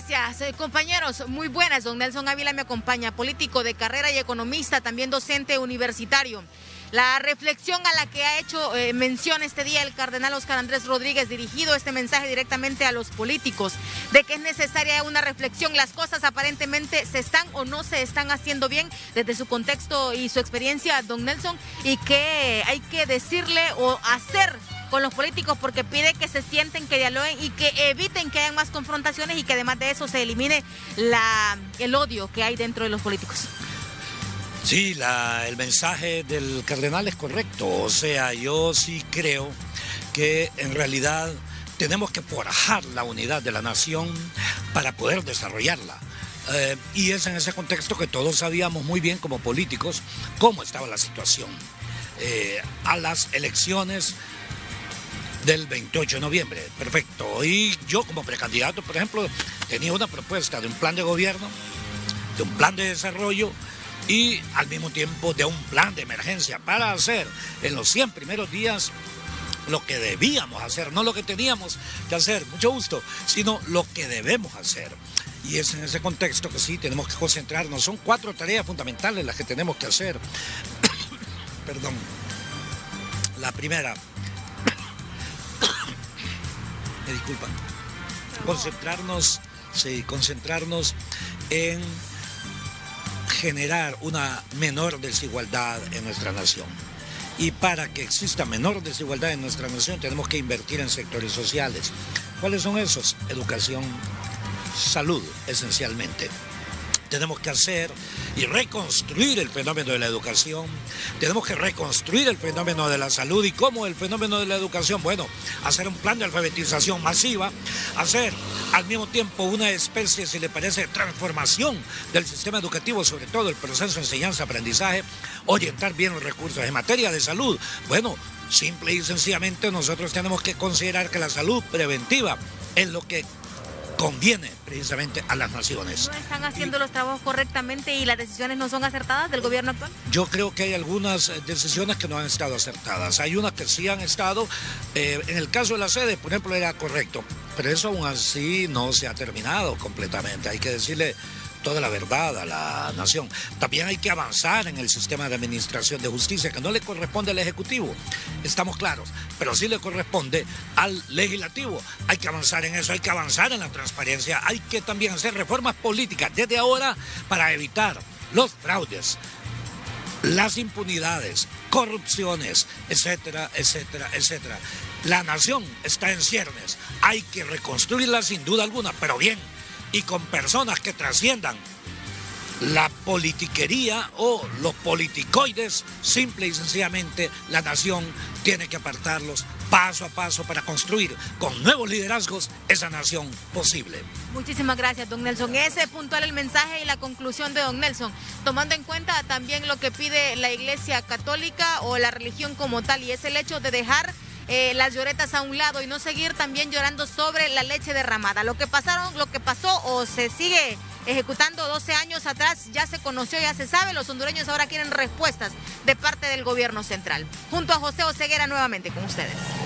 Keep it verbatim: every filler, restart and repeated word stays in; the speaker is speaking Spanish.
Gracias, eh, compañeros. Muy buenas. Don Nelson Ávila me acompaña, político de carrera y economista, también docente universitario. La reflexión a la que ha hecho eh, mención este día el cardenal Óscar Andrés Rodríguez, dirigido este mensaje directamente a los políticos, de que es necesaria una reflexión. Las cosas aparentemente se están o no se están haciendo bien desde su contexto y su experiencia, don Nelson, y que hay que decirle o hacer con los políticos, porque pide que se sienten, que dialoguen y que eviten que hayan más confrontaciones y que además de eso se elimine la, el odio que hay dentro de los políticos. Sí, la, el mensaje del cardenal es correcto. O sea, yo sí creo que en realidad tenemos que forjar la unidad de la nación para poder desarrollarla. Eh, y es en ese contexto que todos sabíamos muy bien como políticos cómo estaba la situación. Eh, a las elecciones del veintiocho de noviembre, perfecto. Y yo como precandidato, por ejemplo, tenía una propuesta de un plan de gobierno, de un plan de desarrollo y al mismo tiempo de un plan de emergencia para hacer en los cien primeros días lo que debíamos hacer, no lo que teníamos que hacer, mucho gusto, sino lo que debemos hacer. Y es en ese contexto que sí tenemos que concentrarnos. Son cuatro tareas fundamentales las que tenemos que hacer. Perdón. La primera, me disculpan, concentrarnos, sí, concentrarnos en generar una menor desigualdad en nuestra nación. Y para que exista menor desigualdad en nuestra nación tenemos que invertir en sectores sociales. ¿Cuáles son esos? Educación, salud, esencialmente. Tenemos que hacer y reconstruir el fenómeno de la educación. Tenemos que reconstruir el fenómeno de la salud. ¿Y cómo el fenómeno de la educación? Bueno, hacer un plan de alfabetización masiva, hacer al mismo tiempo una especie, si le parece, de transformación del sistema educativo, sobre todo el proceso de enseñanza-aprendizaje, orientar bien los recursos. En materia de salud, bueno, simple y sencillamente nosotros tenemos que considerar que la salud preventiva es lo que conviene precisamente a las naciones. ¿No están haciendo y los trabajos correctamente y las decisiones no son acertadas del gobierno actual? Yo creo que hay algunas decisiones que no han estado acertadas. Hay unas que sí han estado. Eh, en el caso de la sede, por ejemplo, era correcto, pero eso aún así no se ha terminado completamente. Hay que decirle toda la verdad a la nación. También hay que avanzar en el sistema de administración de justicia, que no le corresponde al Ejecutivo, estamos claros, pero sí le corresponde al Legislativo. Hay que avanzar en eso, hay que avanzar en la transparencia, hay que también hacer reformas políticas desde ahora para evitar los fraudes, las impunidades, corrupciones, etcétera, etcétera, etcétera. La nación está en ciernes, hay que reconstruirla sin duda alguna, pero bien, y con personas que trasciendan la politiquería o los politicoides. Simple y sencillamente la nación tiene que apartarlos paso a paso para construir con nuevos liderazgos esa nación posible. Muchísimas gracias, don Nelson. Ese puntual el mensaje y la conclusión de don Nelson, tomando en cuenta también lo que pide la Iglesia Católica o la religión como tal, y es el hecho de dejar Eh, las lloretas a un lado y no seguir también llorando sobre la leche derramada. Lo que pasaron, lo que pasó o se sigue ejecutando doce años atrás ya se conoció, ya se sabe. Los hondureños ahora quieren respuestas de parte del gobierno central. Junto a José Oseguera nuevamente con ustedes.